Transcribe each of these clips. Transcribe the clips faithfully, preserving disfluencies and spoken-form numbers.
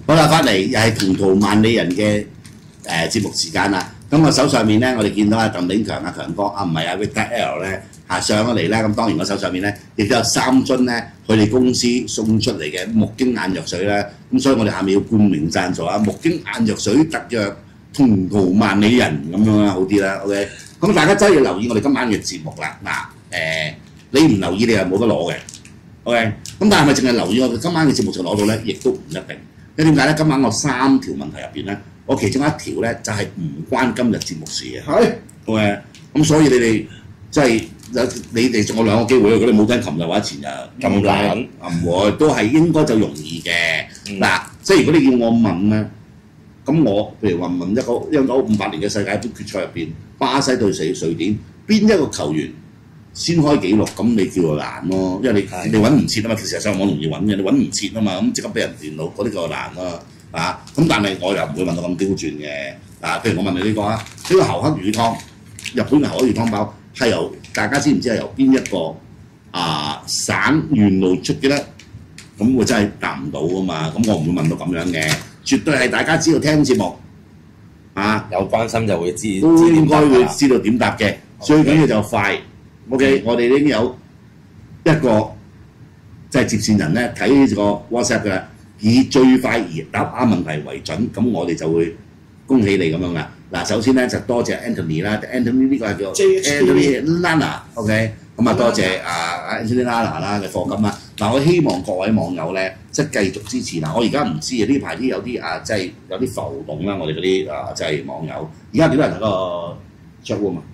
好啦，翻嚟又係同途萬里人嘅誒節目時間啦。咁我手上面咧，我哋見到阿鄧炳強阿強哥啊，唔係阿 Victor L 咧嚇上咗嚟咧。咁當然我手上面咧亦都有三樽咧佢哋公司送出嚟嘅木經眼藥水咧。咁所以我哋下面要冠名贊助啊，木經眼藥水特約同途萬里人咁樣啦，好啲啦。OK， 咁大家真係要留意我哋今晚嘅節目啦。嗱誒，你唔留意你係冇得攞嘅。OK， 咁但係咪淨係留意我哋今晚嘅節目就攞到咧？亦都唔一定。因為點解咧？今晚我三條問題入邊咧，我其中一條咧就係、是、唔關今日節目事嘅。係。OK， 咁所以你哋即係有你哋仲有兩個機會，如果你冇聽琴日或者前日咁難，唔會都係應該就容易嘅。嗱、嗯，即係如果你要我問咧，咁我譬如話問一個一九五八年嘅世界盃決賽入邊，巴西對瑞典，邊一個球員先開紀錄，咁你叫做難咯，因為你你揾唔切啊嘛，其實上網容易揾嘅，你揾唔切啊嘛，咁即刻俾人電腦嗰啲就難咯，啊，咁但係我又唔會問到咁刁鑽嘅，啊，譬如我問你呢個啊，呢、呢個侯克魚湯，日本嘅侯克魚湯包係由大家知唔知係由邊一個啊省縣路出嘅咧？咁我真係答唔到啊嘛，咁我唔會問到咁樣嘅，絕對係大家知道聽節目啊， 有關心就會知， 都應該會知道點答嘅，最緊要就快。OK，、嗯、我哋已經有一個即係接線人咧睇呢個 WhatsApp 嘅，以最快而答啱問題為準，咁我哋就會恭喜你咁樣噶。嗱，首先咧就多謝 Anthony 啦 ，Anthony 呢個係叫 Anthony Lana，OK， 咁啊多謝啊 Anthony Lana 啦嘅課金啦。嗱，我希望各位網友咧即係繼續支持。嗱，我而家唔知啊，呢排啲有啲啊即係有啲浮動啦，我哋嗰啲啊即係網友，而家幾多人喺個 chat room 啊？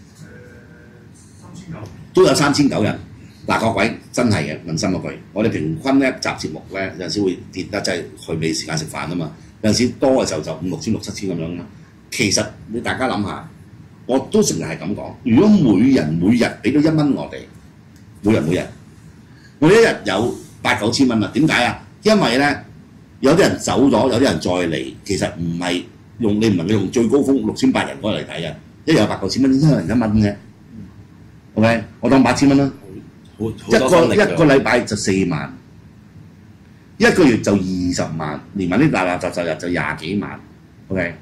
都有三千九人，嗱各位真係嘅問心嗰句，我哋平均咧集節目咧有陣時會跌得，即係佢未時間食飯啊嘛，有陣時多嘅時候就五六千六七千咁樣啦。其實你大家諗下，我都成日係咁講，如果每人每日俾到一蚊我哋，每日每日，我一日有八九千蚊啦。點解啊？因為咧有啲人走咗，有啲人再嚟，其實唔係用你唔能夠用最高峰六千八人嗰嚟睇啊，一日有八九千蚊，一人一蚊嘅。OK， 我當八千蚊啦，一個一個禮拜就四萬，一個月就二十萬，連埋啲垃垃雜雜日就廿幾萬。OK，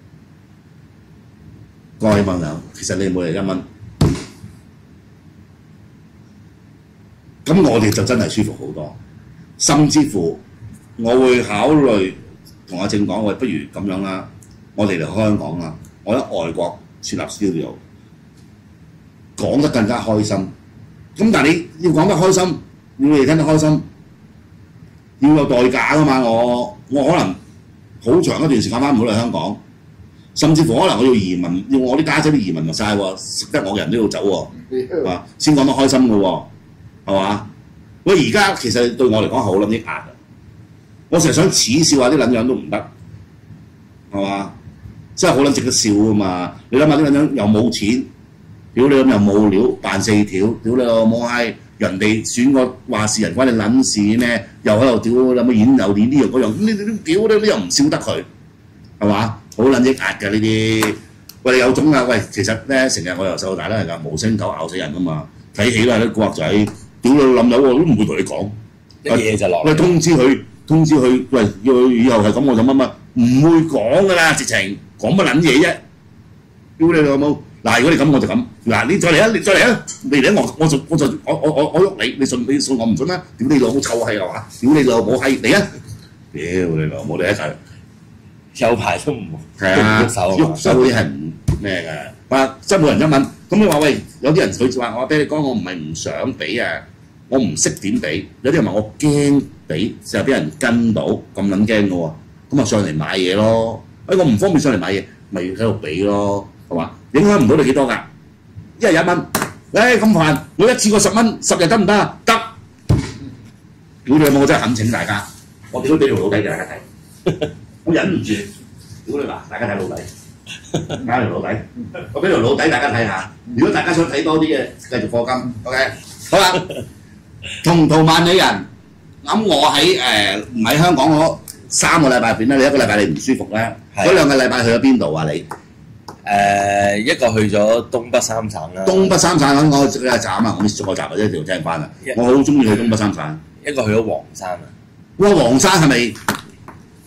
各位網友，其實你每日一蚊，咁我哋就真係舒服好多，甚至乎我會考慮同阿正講，喂，不如咁樣啦，我哋嚟香港啦，我喺外國設立 studio。講得更加開心，咁但係你要講得開心，要你哋聽得開心，要有代價噶嘛。我我可能好長一段時間翻唔到嚟香港，甚至乎可能我要移民，要我啲家姐都移民埋晒喎，識得我嘅人都要走喎，啊，先講得開心嘅喎，係嘛？喂，而家其實對我嚟講係好撚啲壓啊！我成日想恥笑下啲撚樣都唔得，係嘛？真係好撚值得笑啊嘛！你諗下啲撚樣又冇錢。屌你咁又冇料，扮四條，屌你老母閪！人哋選個話事人關你撚事咩？又喺度屌你乜演又演呢樣嗰樣，你你屌你你又唔笑得佢，係嘛？好撚抑壓㗎呢啲。喂，有種啊！喂，其實咧成日我由細到大都係㗎，無聲狗咬死人㗎嘛。睇戲都係啲古惑仔，屌你冧友我都唔會同你講， 一嘢就落。 喂，通知佢，通知佢，喂，要佢以後係咁我就乜乜，唔會講㗎啦，直情講乜撚嘢啫？屌你老母！嗱，如果你咁我就咁，嗱你再嚟啊，你再嚟啊，你嚟我我就我就我我我我喐你，你信你信我唔信啦？屌你老母臭閪係嘛？屌你老母閪嚟啊！屌你老母你一齊， 有排都唔係啊， 喐手喐手嗰啲係唔咩㗎？話真每人一蚊，咁你話喂，有啲人佢話我俾你講，我唔係唔想俾啊，我唔識點俾，有啲人話我驚俾，成日俾人跟到，咁撚驚嘅喎，咁啊上嚟買嘢咯，哎我唔方便上嚟買嘢，咪喺度俾咯，係嘛？影響唔到你幾多㗎？一日一蚊，誒咁煩，我一次過十蚊，十日得唔得啊？得。屌你老母！我真係懇請大家，我點都俾條老底俾大家睇，我忍唔住。屌你嗱，大家睇老底，睇條老底，我俾條老底大家睇下。如果大家想睇多啲嘅，繼續課金 ，OK？ 好啦，同途萬里人，咁我喺誒唔喺香港嗰三個禮拜入邊咧，你一個禮拜你唔舒服咧，嗰兩個禮拜去咗邊度啊你？ 誒一個去咗東北三省啦。 東北三省我即係斬啊！我 miss 咗個集啊，一條聽翻啊！我好中意去東北三省。 一個去咗黃山啊！ 哇！黃山係咪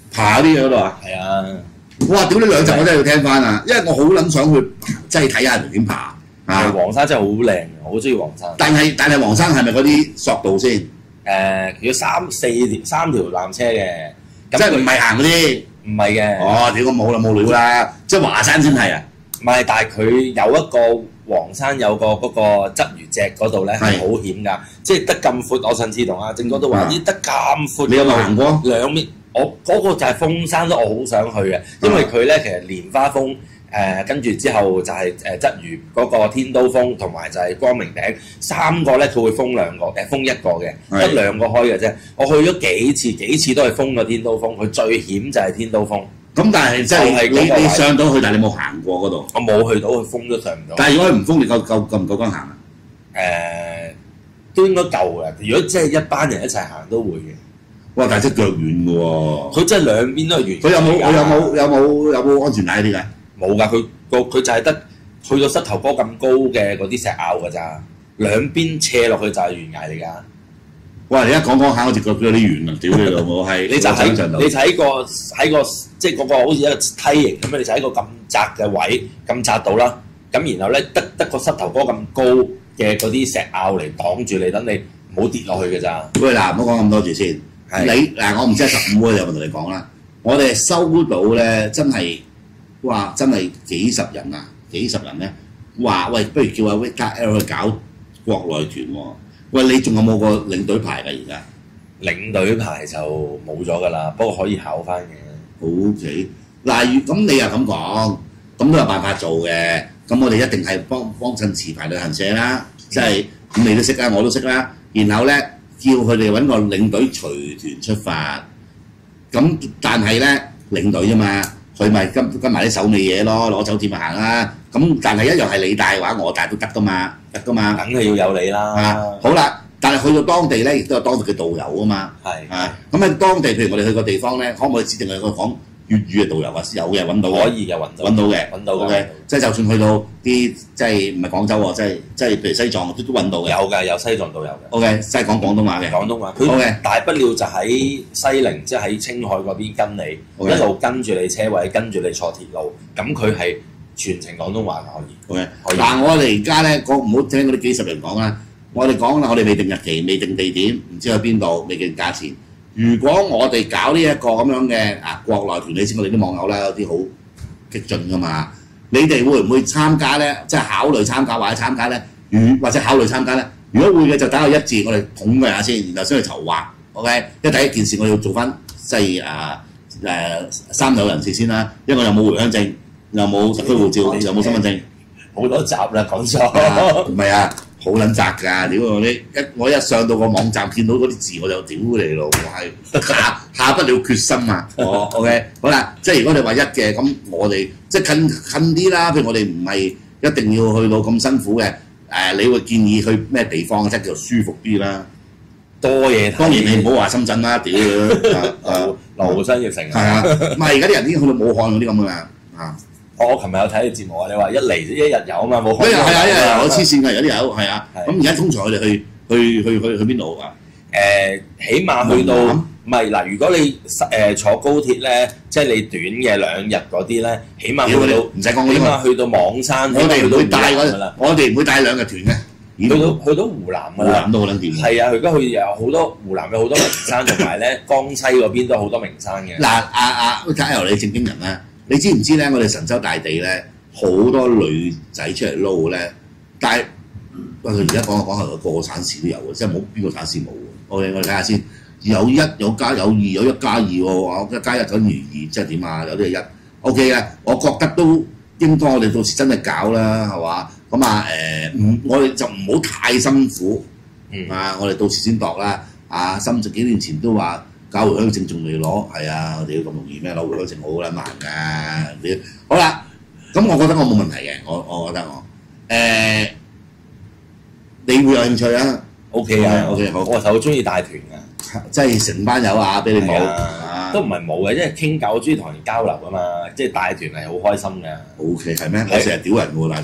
爬啲嘢嗰度啊！ 係啊， 哇！屌你兩集我真係要聽翻啊，因為我好撚想去即係睇下人哋點爬啊！ 黃山真係好靚，我好中意黃山。 但係但係黃山係咪嗰啲索道先？ 誒，要三四條三條纜車嘅， 即係唔係行嗰啲？ 唔係嘅。 哦，屌我冇啦冇料啦，即係華山先係啊！ 唔係，但係佢有一個黃山有個嗰個鰂魚脊嗰度咧係好險㗎，即係得咁闊。我上次同阿正哥都話：咦，得咁闊。 你有冇行過？ 兩面，我嗰個就係峰山咯，我好想去嘅，因為佢咧其實蓮花峰。誒跟住之後就係誒鰂魚嗰個天都峰，同埋就係光明頂三個咧，佢會封兩個誒封一個嘅，得兩個開嘅啫。我去咗幾次，幾次都係封個天都峰，佢最險就係天都峰。 咁但係即係你你上到去，但係你冇行過嗰度。 我冇去到，佢封都上唔到。 但係如果佢唔封，你夠夠夠唔夠膽行啊？ 誒，都應該夠嘅。如果即係一班人一齊行都會嘅。 哇！但係真腳軟嘅喎。 佢真係兩邊都係圓。 佢有冇？佢有冇？有冇？有冇安全帶啲㗎？ 冇㗎，佢個佢就係得去到膝頭哥咁高嘅嗰啲石坳㗎咋，兩邊斜落去就係懸崖嚟㗎。哇！你一講講下，我隻腳有啲軟啊！屌你老母係，你就喺你就喺個喺個即係嗰個好似一個梯形咁樣，你就喺個咁窄嘅位咁窄到啦。咁然後咧得得個膝頭哥咁高嘅嗰啲石坳嚟擋住你，等你唔好跌落去㗎咋。喂嗱，唔好講咁多住先。你嗱，我唔知係十五嗰日我同你講啦，我哋收到咧真係。哇！真係幾十人啊，幾十人咧話喂，不如叫阿 Victor L 去搞國內團喎。喂，你仲有冇個領隊牌㗎？而家領隊牌就冇咗㗎啦，不過可以考翻嘅。O K，嗱，咁你又咁講，咁都有辦法做嘅。咁我哋一定係幫幫襯持牌旅行社啦，即係咁你都識啦，我都識啦。然後咧叫佢哋揾個領隊隨團出發。咁但係咧領隊啫嘛。佢咪跟跟埋啲手尾嘢咯，攞酒店咪行啦。咁但係一樣係你帶嘅話，我帶都得噶嘛，得噶嘛。梗係要有你啦。啊，好啦，但係去到當地咧，亦都有當地嘅導遊啊嘛。係啊，咁喺當地，譬如我哋去個地方咧，可唔可以指定係個講粵語嘅導遊啊？有嘅揾到嘅。可以嘅揾到。揾到嘅。揾到嘅。即係就算去到啲即係唔係廣州喎，即係即係譬如西藏都都揾到嘅。有㗎，有西藏導遊嘅。O K， 即係講廣東話嘅。廣東話。O K， 大不了就喺西寧，即係喺青海嗰邊跟你，一路跟住你車位，跟住你坐鐵路，咁佢係全程廣東話可以。O K， 可以。嗱，我哋而家咧講唔好聽嗰啲幾十人講啦，我哋講啦，我哋未定日期，未定地點，唔知去邊度，未定價錢。如果我哋搞呢一個咁樣嘅啊國內團，你知我哋啲網友啦，有啲好激進噶嘛，你哋會唔會參加咧？即係考慮參加或者參加咧？如或者考慮參加咧？如果會嘅就打個一字，我哋統計下先，然後先去籌劃。OK，因為第一件事我要做翻即係啊誒三有人士先啦，因為我又冇回鄉證，又冇特區護照，又冇身份證，好多集啦講錯。唔係啊！好撚窄㗎，屌我啲一我一上到個網站見到嗰啲字我就屌你咯，我係下下不了決心啊！哦 ，OK， 好啦，即係如果你話一嘅咁，我哋即係近近啲啦，譬如我哋唔係一定要去到咁辛苦嘅，誒、呃，你會建議去咩地方即係叫舒服啲啦？多嘢睇。當然你唔好話深圳啦，屌誒廬山翼城啊！係啊，唔係而家啲人已經去到武漢嗰啲咁㗎啦，啊！我琴日有睇你節目啊！你話一嚟一日遊啊嘛，冇開。一日係啊，一日遊黐線㗎，有啲有係啊。咁而家通常我哋去去去去去邊度啊？誒，起碼去到唔係嗱，如果你誒坐高鐵咧，即係你短嘅兩日嗰啲咧，起碼去到唔使講，起碼去到網山。我哋唔會帶嗰，我哋唔會帶兩日團嘅。去到去到湖南㗎啦。湖南都好撚掂。係啊，而家去有好多湖南有好多名山，同埋咧江西嗰邊都好多名山嘅。嗱，阿阿睇由你正經人啦。你知唔知咧？我哋神州大地咧，好多女仔出嚟撈咧，但係喂佢而家講下講下，個個省市都有嘅，即係冇邊個省市冇嘅。我哋我哋睇下先，有一有加有二有一加二喎，一加一等於二，即係點啊？有啲係一 OK 啊，我覺得都應該我哋到時真係搞啦，係嘛？咁啊誒，唔我哋就唔好太辛苦，嗯啊，我哋到時先度啦。啊，深圳幾年前都話。搞回鄉證仲未攞，係啊！我哋要咁容易咩？攞回鄉證好撚慢㗎，你好啦。咁我覺得我冇問題嘅，我我覺得我誒、呃，你會有興趣啊 ？O K 啊 ，O K 好。我就好中意帶團㗎，即係成班友啊，俾你冇、啊，都唔係冇嘅，因為傾偈，我中意同人交流啊嘛，即係帶團係好開心㗎。O K 係咩？我成日屌人㗎喎帶團。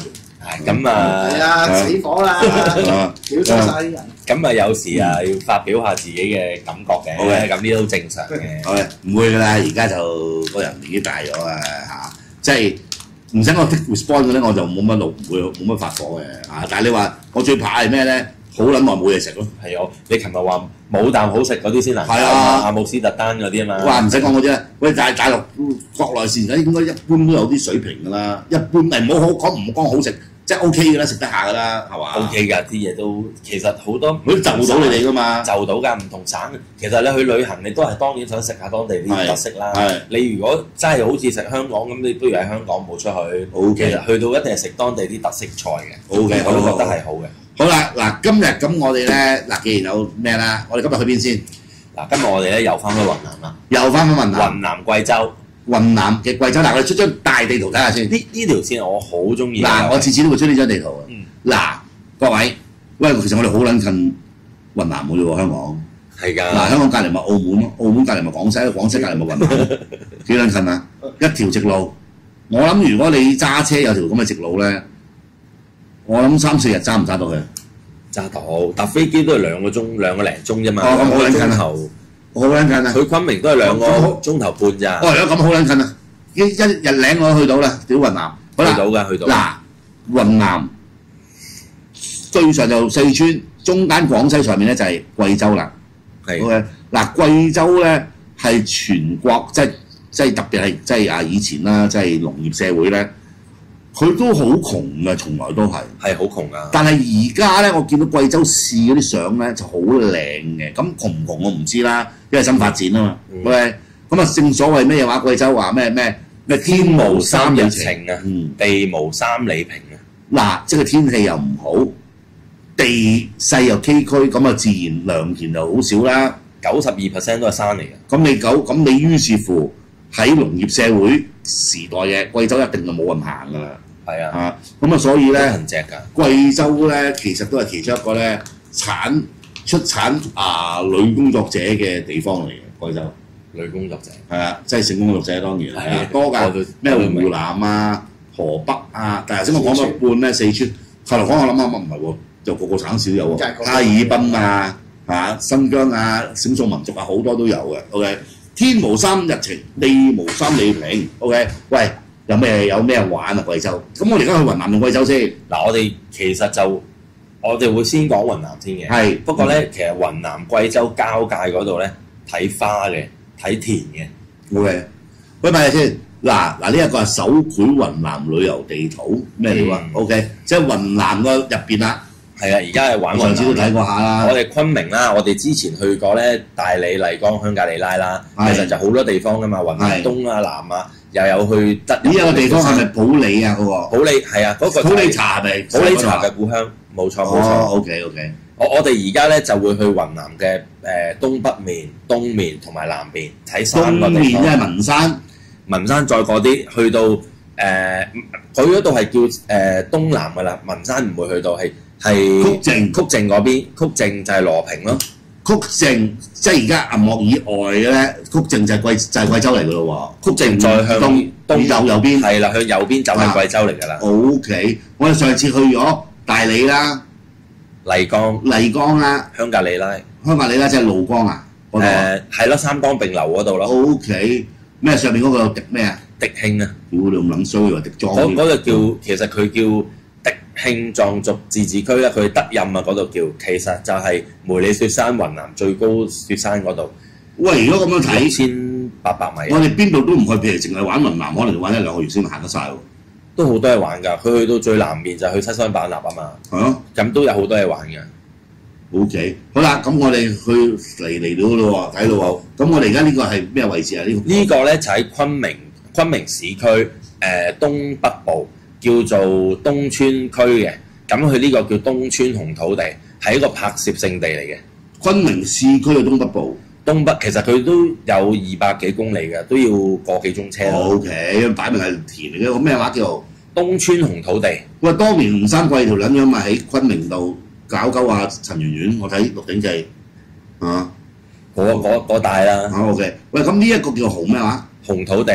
係咁啊， 係啊，死火啦，屌咗晒啲人。 咁啊有時啊要發表下自己嘅感覺嘅，咁呢都正常嘅。 好嘅，唔會㗎啦，而家就個人年紀大咗啊嚇，即係唔使我 take response 嘅咧，我就冇乜怒，唔會冇乜發火嘅啊。但係你話我最怕係咩咧？好撚耐冇嘢食咯。 係啊，你琴日話冇啖好食嗰啲先難搞係啊， 阿姆斯特丹嗰啲啊嘛。 哇，唔使講嗰啲啦，喂，大大陸國內線應該一般都有啲水平㗎啦，一般誒唔好好講唔講好食，即係 O K 㗎啦，食得下㗎啦，係嘛 ？O K 㗎，啲嘢都其實好多佢都就到你哋㗎嘛， 就到㗎，唔同省。其實你去旅行，你都係當然想食下當地啲特色啦。你如果真係好似食香港咁，你不如喺香港冇出去。 O K， 其實去到一定係食當地啲特色菜嘅。 O K， 我都覺得係好嘅。 好啦，嗱，今日咁我哋咧，嗱，既然有咩啦，我哋今日去邊先？ 嗱，今日我哋咧又翻去雲南啦， 又翻去雲南。 雲南貴州。 雲南嘅貴州，嗱，我哋出張大地圖睇下先。 呢呢條線我好中意。 嗱，我次次都會出呢張地圖嘅。嗱，各位，喂，其實我哋好撚近雲南嘅啫喎，香港。 係㗎。嗱， 香港隔離咪澳門咯，澳門隔離咪廣西，廣西隔離咪雲南，幾撚近啊？一條直路，我諗如果你揸車有條咁嘅直路咧，我諗三四日揸唔揸到佢？ 揸到，搭飛機都係兩個鐘，兩個零鐘啫嘛。 哦，咁好撚近啊！ 頭好撚近啊！ 佢昆明都係兩個鐘頭半咋。 哦，如果咁好撚近啊！一一日領我去到啦，屌雲南。 去到㗎，去到。 嗱，雲南最上就四川，中間廣西上面咧就係貴州啦。 係。 OK，嗱，貴州咧係全國即係即係特別係即係啊以前啦，即係農業社會咧。佢都好窮嘅，從來都係係好窮啊！ 但係而家咧，我見到貴州市嗰啲相咧就好靚嘅。咁窮唔窮我唔知啦，因為新發展啊嘛。喂、嗯，咁啊正所謂咩話？貴州話咩咩咩天無三里晴啊，嗯、地無三里平啊。 嗱，即係天氣又唔好，地勢又崎嶇，咁啊自然良田就好少啦。 九十二 percent 都係山嚟嘅。 咁你九咁你於是乎喺農業社會時代嘅貴州一定就冇人行㗎啦。 係啊， 啊，咁啊，所以咧，貴州咧其實都係其中一個咧產出產啊女工作者嘅地方嚟嘅，貴州女工作者係啊，即係性工作者當然係啊，多㗎，咩湖南啊、河北啊，但係頭先我講咗一半咧，四川，後來講我諗下乜唔係喎，就個個省市都有喎，哈爾濱啊、嚇新疆啊、少數民族啊好多都有嘅 ，OK， 天無三日晴，地無三里平 ，OK， 喂。有咩有咩玩啊？貴州咁我哋而家去雲南定貴州先？ 嗱，我哋其實就我哋會先講雲南先嘅。係。不過咧，其實雲南貴州交界嗰度咧，睇花嘅，睇田嘅。 O K，喂，咪先。嗱嗱，呢一個係手繪雲南旅遊地圖咩料啊 ？O K，即係雲南個入邊啦。 係啊，而家係玩雲南。 上次都睇過下啦。 我哋昆明啦，我哋之前去過咧，大理、麗江、香格里拉啦，其實就好多地方噶嘛，雲南東啊、南啊。又有去得呢一個地方係咪普洱啊？嗰個普洱係啊，嗰個普洱茶係咪？ 普洱茶嘅故鄉，冇錯冇錯。 哦 ，OK OK。 我我哋而家咧就會去雲南嘅誒東北面、東面同埋南邊睇三個地方。東面即係文山，文山再過啲去到誒，佢嗰度係叫誒東南㗎啦，文山唔會去到係係曲靖曲靖嗰邊，曲靖就係羅平咯。曲靖即係而家銀幕以外嘅咧，曲靖就係貴就係貴州嚟㗎咯喎。曲靖再向東東右右邊，係啦，向右邊就係貴州嚟㗎啦。O K， 我哋上次去咗大理啦、麗江、麗江啦、香格里拉、香格里拉即係怒江啊？誒係咯，三江並流嗰度咯。O K， 咩上面嗰個滴咩啊？迪慶啊！屌你咁撚衰喎，迪莊。嗰嗰個叫其實佢叫。迪慶藏族自治區咧，佢德任啊嗰度叫，其實就係梅里雪山雲南最高雪山嗰度。喂，如果咁樣睇，一千八百米。我哋邊度都唔去，譬如淨係玩雲南，可能玩一兩個月先行得晒喎。都好多嘢玩㗎，佢去到最南邊就去七雙版納啊嘛。係咯。咁都有好多嘢玩嘅。O K， 好啦，咁我哋去嚟嚟到咯喎，睇到喎。咁我哋而家呢個係咩位置啊？呢個呢個咧就喺昆明，昆明市區誒、呃、東北部。叫做東川區嘅，咁佢呢個叫東川紅土地，係一個拍攝勝地嚟嘅。昆明市區嘅東北部，東北其實佢都有二百幾公里嘅，都要個幾鐘車。O K， 擺明係田嚟嘅，個咩話叫做東川紅土地？喂，當年吳三桂條撚樣咪喺昆明度搞鳩啊陳圓圓，我睇《鹿鼎記》啊，嗰嗰嗰帶啦。O K， 喂，咁呢一個叫紅咩話？紅土地。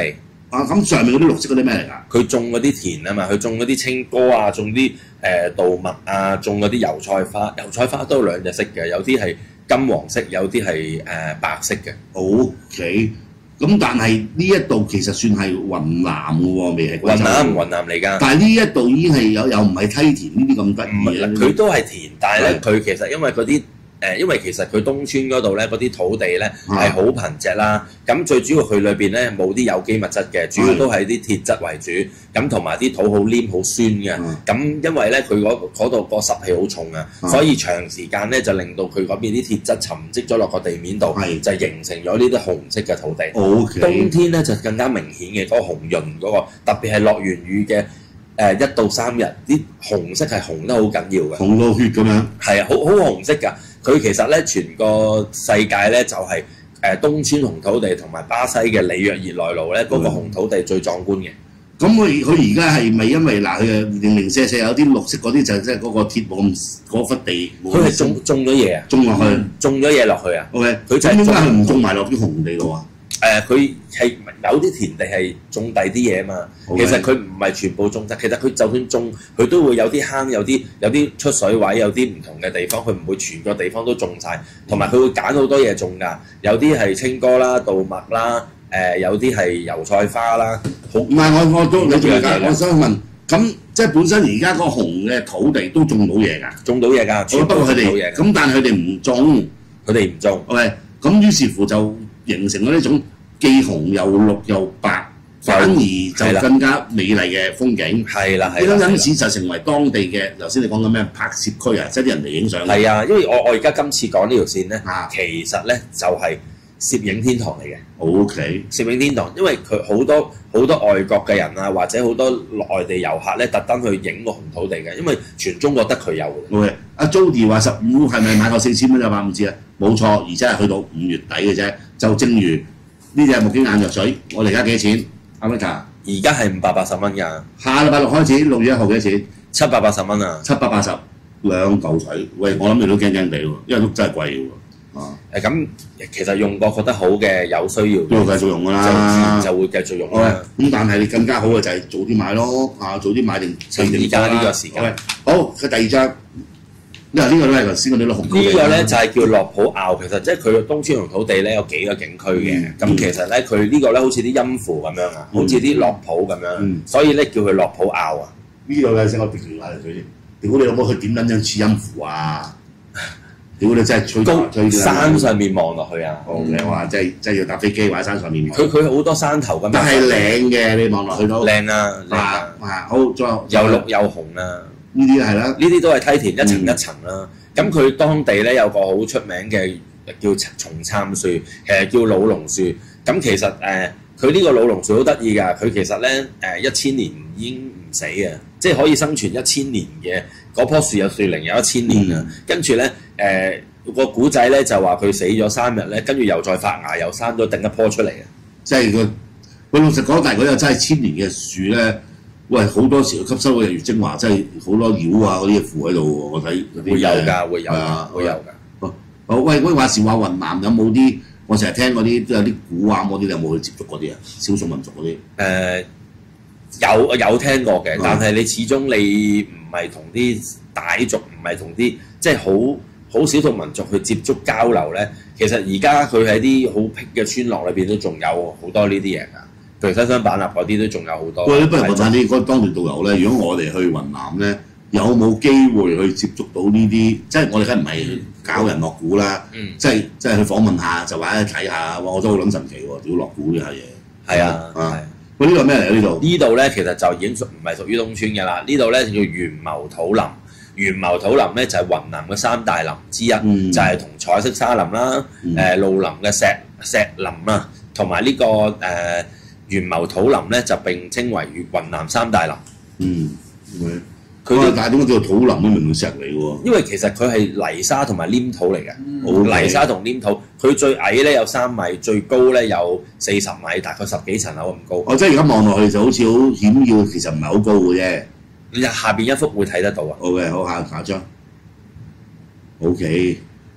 啊，咁上面嗰啲綠色嗰啲咩嚟㗎？ 佢種嗰啲田啊嘛，佢種嗰啲青歌啊，種啲誒稻麥啊，種嗰啲油菜花，油菜花都有兩隻色嘅，有啲係金黃色，有啲係誒白色嘅。 O K， 咁但係呢一度其實算係雲南嘅喎，未係貴州。 雲南雲南嚟㗎。 但係呢一度已經係有又唔係梯田呢啲咁得意嘅。 佢都係田，但係咧佢其實因為嗰啲。誒，因為其實佢東村嗰度咧，嗰啲土地咧係好貧瘠啦。咁最主要佢裏邊咧冇啲有機物質嘅，主要都係啲鐵質為主。咁同埋啲土好黏好酸嘅。咁因為咧佢嗰度個濕氣好重啊，所以長時間咧就令到佢嗰邊啲鐵質沉積咗落個地面度，就形成咗呢啲紅色嘅土地。 Okay. 冬天咧就更加明顯嘅嗰個紅潤嗰個，特別係落完雨嘅。誒一到三日，啲紅色係紅得好緊要嘅， 紅到血咁樣。 係啊，好好紅色㗎。佢其實咧，全個世界咧就係誒東川紅土地同埋巴西嘅里約熱內盧咧，嗰、那個紅土地最壯觀嘅。 咁佢佢而家係咪因為嗱佢零零舍舍有啲綠色嗰啲就即係嗰個鐵冇咁嗰忽地？ 佢係種種咗嘢啊！ 種落去， 種咗嘢落去啊 ！OK， 佢就點解佢唔種埋落啲紅地度啊？ 誒，佢係、呃、有啲田地係種第啲嘢嘛。Okay. 其實佢唔係全部種晒，其實佢就算種，佢都會有啲坑，有啲有啲出水位，有啲唔同嘅地方，佢唔會全個地方都種晒。同埋佢會揀好多嘢種㗎。有啲係青歌啦、稻麥啦，誒、呃、有啲係油菜花啦。好唔係我我都你仲我想問，咁即係本身而家個紅嘅土地都種到嘢㗎， 種到嘢㗎。 不過佢哋咁，但係佢哋唔種， 佢哋唔種。 OK，咁於是乎就形成咗呢種既紅又綠又白。反而就更加美麗嘅風景， 係啦， 係啦，因此就成為當地嘅頭先你講緊咩拍攝區啊，即係啲人嚟影相。 係啊，因為我我而家今次講呢條線咧， 啊、 其實咧就係、是、攝影天堂嚟嘅。 O K， 攝影天堂，因為佢好多好多外國嘅人啊，或者好多外地遊客咧，特登去影個紅土地嘅，因為全中國得佢有。 O K， 阿 Jody 話十五係咪買夠四千蚊就買唔知啊？冇錯，而且係去到五月底嘅啫。就正如呢隻木經眼藥水，我哋而家幾錢？啱唔啱㗎？ 而家係五百八十蚊㗎。 下禮拜六開始，六月一號幾多錢？ 七百八十蚊啊！ 七百八十兩嚿水，喂，我諗你都驚驚地喎，因為都真係貴喎。啊， 誒咁，其實用過覺得好嘅，有需要都會繼續用㗎啦， 就會繼續用啦。 咁但係你更加好嘅就係早啲買咯，啊，早啲買定趁而家呢個時間。 好，佢第二張。因為呢個都係頭先嗰啲咯，紅土地。 呢個咧就係叫樂普坳，其實即係佢東川紅土地咧有幾個景區嘅。咁、嗯、其實咧佢呢個咧好似啲陰符咁樣啊，嗯、好似啲樂普咁樣，嗯、所以咧叫佢樂普坳啊。 呢度咧先我別條拉嚟佢先，屌你老母佢點撚樣似陰符啊？屌你真係吹高吹山上面望落去啊！ 哦，你話即係即係要搭飛機或者山上面。 佢佢好多山頭咁。但係靚嘅，你望落去都靚啊！靚啊！啊好，再又綠又紅啊！ 呢啲係啦， 呢啲都係梯田一層一層啦。咁佢、嗯、當地咧有個好出名嘅叫松杉樹，其實叫老龍樹。咁其實誒，佢、呃、呢個老龍樹好得意㗎。佢其實咧誒一千年已經唔死嘅，即係可以生存一千年嘅嗰棵樹有樹齡有一千年啊。嗯、跟住咧誒個古仔咧就話佢死咗三日咧，跟住又再發芽又生咗另一棵出嚟嘅。 即係佢佢老實講，但係佢又真係千年嘅樹咧。喂，好多時吸收嘅日月精華，真係好多料啊嗰啲嘢附喺度喎，我睇嗰啲。會有㗎，會有㗎，會有㗎。好，喂，喂，話時話雲南有冇啲？我成日聽嗰啲都有啲古話嗰啲，你有冇去接觸嗰啲啊？少數民族嗰啲？誒、 呃，有有聽過嘅，但係你始終你唔係同啲傣族，唔係同啲即係好好少數民族去接觸交流咧。其實而家佢喺啲好僻嘅村落裏邊都仲有好多呢啲嘢㗎。譬如西雙版納嗰啲都仲有好多。 喂，不如我問你嗰當地導遊咧，如果我哋去雲南咧，有冇機會去接觸到呢啲？即係我哋梗係唔係搞人落股啦？嗯、即係即係去訪問下，就話睇下，哇！我都好撚神奇喎，屌落股呢下嘢。係啊，啊，喂，呢度咩嚟啊？呢度呢度咧其實就已經屬唔係屬於東川嘅啦。呢度咧叫玄茂土林。玄茂土林咧就係雲南嘅三大林之一，嗯、就係同彩色沙林啦、誒、嗯呃、露林嘅石石林啦，同埋呢個誒。呃玄茂土林咧就並稱為雲南三大林。 嗯，佢哋但係點解叫做土林咧？明明石嚟喎。因為其實佢係泥沙同埋黏土嚟嘅。嗯、泥沙同黏土，佢最矮咧有三米，最高咧有四十米，大概十幾層樓咁高。 哦，即係而家望落去就好似好險要，其實唔係好高嘅啫。 你下邊一幅會睇得到啊。 好嘅，好，下下張。O K，都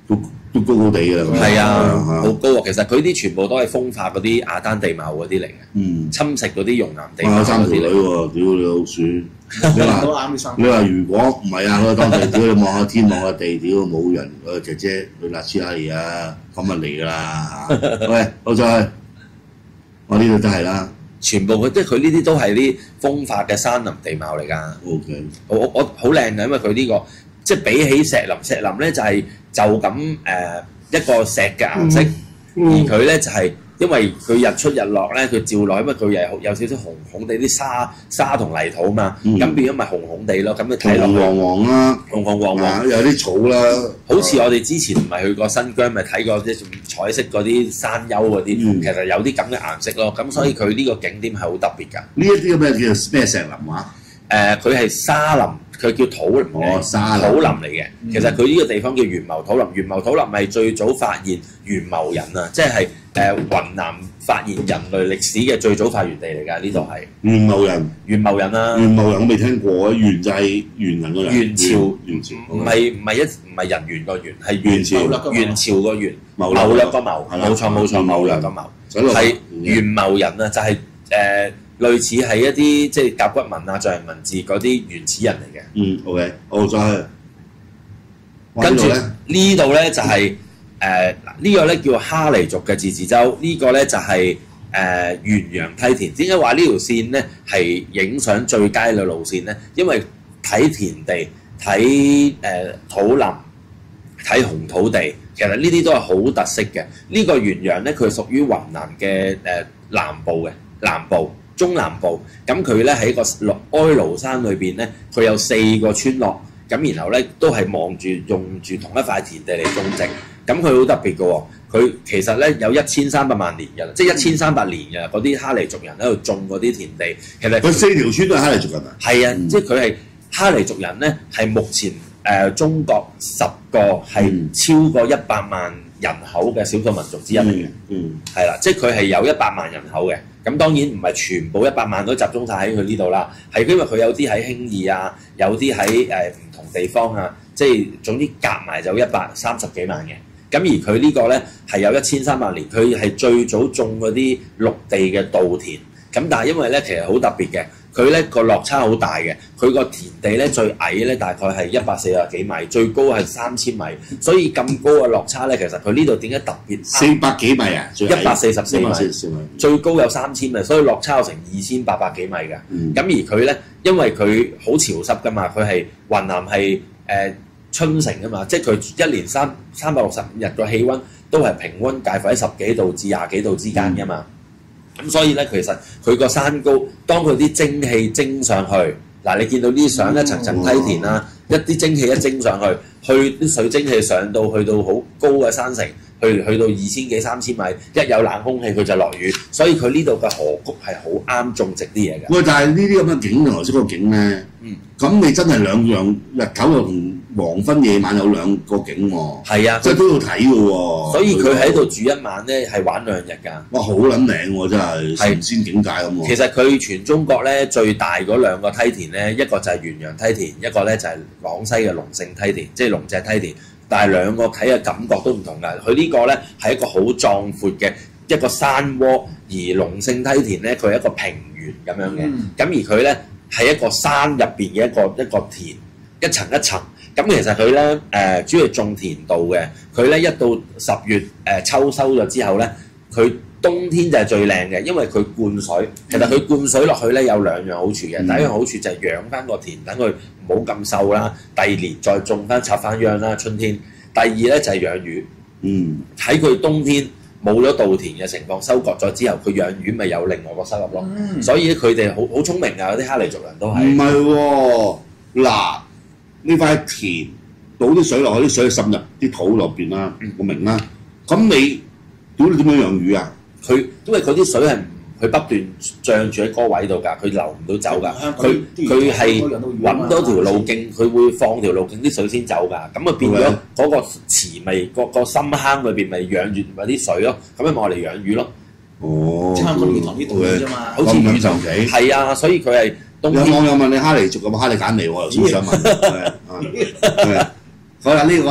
都高高地㗎啦。 係啊，好高啊！其實佢啲全部都係風化嗰啲亞丹地貌嗰啲嚟嘅， 嗯， 侵蝕嗰啲熔岩地我有三條女貌嗰啲嚟。 喎，屌你老鼠！你都話啱啲衫。 你話如果唔係啊，我當地屌你望下天望下地，屌冇人，誒姐姐去拉斯拉尼啊，咁啊嚟㗎啦嚇！喂，好再去，我呢度都係啦。 全部佢即係佢呢啲都係啲風化嘅山林地貌嚟㗎。 O K， 我我我好靚嘅，因為佢呢、個即係比起石林，石林咧就係、就咁誒、呃、一個石嘅顏色， 嗯而佢咧就係、因為佢日出日落咧，佢照落，因為佢又有少少紅紅地啲沙沙同泥土嘛，咁、 嗯變咗咪紅紅地咯，咁你睇紅落黃黃啦， 紅紅黃黃。 啊有啲草啦， 好似我哋之前唔係去過新疆，咪睇過啲彩色嗰啲山丘嗰啲， 嗯其實有啲咁嘅顏色咯。咁所以佢呢個景點係好特別㗎。 呢一啲咁嘅叫咩石林話？ 誒，佢係沙林，佢叫土林嘅哦沙林土林嚟嘅。其實佢呢個地方叫元謀土林，元謀土林係最早發現元謀人啊，即係誒雲南發現人類歷史嘅最早發源地嚟㗎。呢度係元謀人， 元謀人啦， 元謀人我未聽過啊，元就係元人個人， 元朝元朝唔係唔係一唔係人猿個猿，係元朝元朝個元， 謀謀略個謀， 係啦冇錯冇錯，謀略個謀。 水落係元謀人啊，就係、誒、類似係一啲即係甲骨文啊、象形文字嗰啲原始人嚟嘅。 嗯 OK，好再去。哇跟住呢度咧呢度咧就係誒呢個咧叫哈尼族嘅自治州，呢、個咧就係誒元陽梯田。點解話呢條線咧係影相最佳嘅路線咧？因為睇田地、睇誒土林、睇紅土地，其實呢啲都係好特色嘅。呢、個元陽咧，佢係屬於雲南嘅誒南部嘅南部。中南部，咁佢咧喺個落哀牢山裏邊咧，佢有四個村落，咁然後咧都係望住用住同一塊田地嚟種植，咁佢好特別嘅喎，佢其實咧有一千三百萬年嘅，即係一千三百年嘅嗰啲哈尼族人喺度種嗰啲田地，其實佢四條村都係哈尼族人啊。 係啊，即係佢係哈尼族人咧，係目前誒、呃、中國十個係超過一百萬人口嘅少數民族之一嚟嘅， 嗯， 係啦、即係佢係有一百萬人口嘅。咁當然唔係全部一百萬都集中晒喺佢呢度啦，係因為佢有啲喺興義啊，有啲喺誒唔同地方啊，即係總之夾埋就一百三十幾萬嘅。咁而佢呢個咧係有一千三百年，佢係最早種嗰啲綠地嘅稻田。咁但係因為咧其實好特別嘅，佢咧個落差好大嘅，佢個田地咧最矮咧大概係一百四十幾米，最高係三千米，所以咁高嘅落差咧，其實佢呢度點解特別四百幾米啊，最矮一百四十四米一百四十四米， 最高有三千米，所以落差有成二千八百幾米嘅。咁、 嗯而佢咧，因為佢好潮濕噶嘛，佢係雲南係誒、呃、春城啊嘛，即係佢一年三三百六十五日個氣温都係平均介乎喺十幾度至廿幾度之間噶嘛。咁、所以咧，其實佢個山高，當佢啲蒸氣蒸上去，嗱你見到呢啲相一層層梯田啦，一啲蒸氣一蒸上去，去啲水蒸氣上到去到好高嘅山城。去去到二千幾三千米，一有冷空氣佢就落雨，所以佢呢度嘅河谷係好啱種植啲嘢嘅。 喂，但係呢啲咁嘅景同頭先嗰個景咧， 嗯， 咁你真係兩樣日頭又同黃昏夜晚有兩個景喎， 係啊， 即係都要睇嘅喎。 所以佢喺度住一晚咧係玩兩日㗎。 哇，好撚靚喎，真係係神仙境界咁喎。 其實佢全中國咧最大嗰兩個梯田咧，一個就係元陽梯田，一個咧就係廣西嘅龍勝梯田，即係龍脊梯田。但係兩個睇嘅感覺都唔同㗎。佢呢個咧係一個好壯闊嘅一個山窩，而龍勝梯田咧佢係一個平原咁樣嘅。咁、 嗯、 而佢咧係一個山入邊嘅一個一個田，一層一層。咁其實佢咧誒主要係種田稻嘅。佢咧一到十月誒、呃、秋收咗之後咧，佢冬天就係最靚嘅，因為佢灌水。其實佢灌水落去咧有兩樣好處嘅。 嗯、 第一樣好處就係養翻個田，等佢唔好咁瘦啦。第二年再種翻插翻秧啦，春天。第二咧就係養魚。 嗯， 喺佢冬天冇咗稻田嘅情況，收割咗之後，佢養魚咪有另外個收入咯。 嗯、 所以佢哋好好聰明啊！嗰啲哈尼族人都係。 唔係喎，嗱呢塊田倒啲水落去，啲水滲入啲土落邊啦，我明啦。咁你屌你點樣養魚啊？ 佢因為嗰啲水係佢不斷漲住喺嗰個位度㗎，佢流唔到走㗎。佢佢係揾到條路徑，佢會放條路徑啲水先走㗎。咁啊變咗嗰個池咪個個深坑裏邊咪養住嗰啲水咯。咁咪我嚟養魚咯。 哦， 即係香港魚塘啲土啫嘛， 好似魚塘幾係啊，所以佢係冬天。 有網友問你哈尼族咁哈尼揀嚟喎，頭先想問。係啊係啊好啦，呢個咧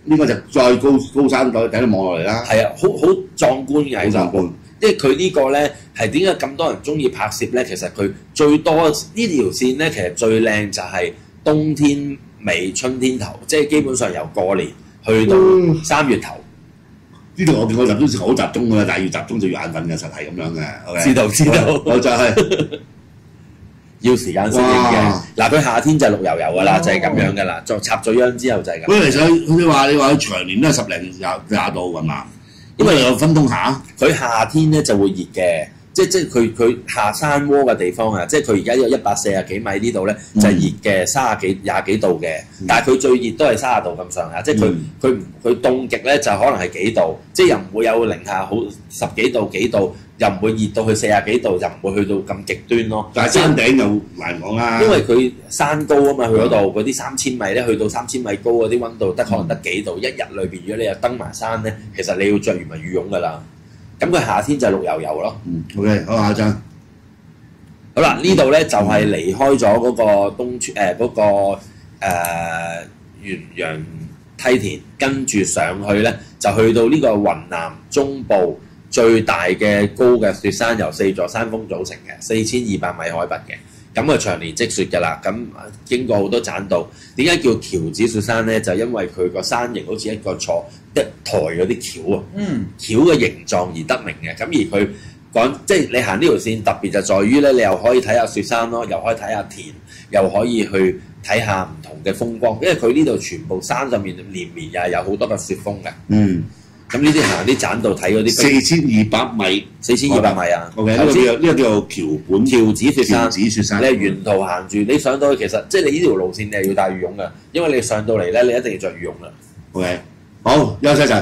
呢個就再高高山再睇到望落嚟啦。 係啊，好好壯觀嘅其實。即係佢呢個咧係點解咁多人中意拍攝咧？其實佢最多呢條線咧，其實最靚就係冬天尾春天頭，即係基本上由過年去到三月頭。 呢度我見我集中時好集中㗎啦，但係要集中就要眼瞓嘅，實係咁樣嘅。 知道知道， 我就係要時間適應嘅。嗱，佢夏天就綠油油㗎啦，就係咁樣㗎啦。再插咗秧之後就係咁。 咁其實好似話你話佢長年都係十零廿廿度㗎嘛，因為有分冬夏。 佢夏天咧就會熱嘅。即即佢佢下山窩嘅地方啊，即係佢而家有一百四十幾米呢度咧就係熱嘅，三十幾廿幾度嘅，但係佢最熱都係三十度咁上下，即係佢佢佢凍極咧就可能係幾度，即係又唔會有零下好十幾度幾度，又唔會熱到去四十幾度，又唔會去到咁極端咯。 但係山頂又難講啦， 因為佢山高啊嘛，去嗰度嗰啲三千米咧，去到三千米高嗰啲溫度得可能得幾度，一日裏邊如果你又登埋山咧，其實你要着完咪羽絨㗎啦。咁佢夏天就綠油油咯。 嗯 ，OK， 好下一張。 好啦，呢度咧就係離開咗嗰個東村誒嗰個誒元陽梯田，跟住上去咧就去到呢個雲南中部最大嘅高嘅雪山，由四座山峰組成嘅，四千二百米海拔嘅。咁啊長年積雪㗎啦，咁經過好多棧道。點解叫橋子雪山咧？就因為佢個山形好似一個坐一台嗰啲橋啊，嗯，橋嘅形狀而得名嘅。咁而佢講即係你行呢條線特別就在於咧，你又可以睇下雪山咯，又可以睇下田，又可以去睇下唔同嘅風光。因為佢呢度全部山上面連綿又係有好多嘅雪峰嘅。嗯。咁呢啲行啲棧道睇嗰啲四千二百米， 四千二百米啊 ！OK， 呢個叫呢個叫做橋本橋子雪山。 橋子雪山， 你係沿途行住，你上到去其實即係你呢條路線，你係要帶羽絨嘅，因為你上到嚟咧，你一定要着羽絨啦。 OK， 好，休息一陣。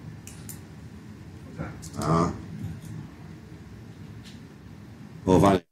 啊，好翻嚟。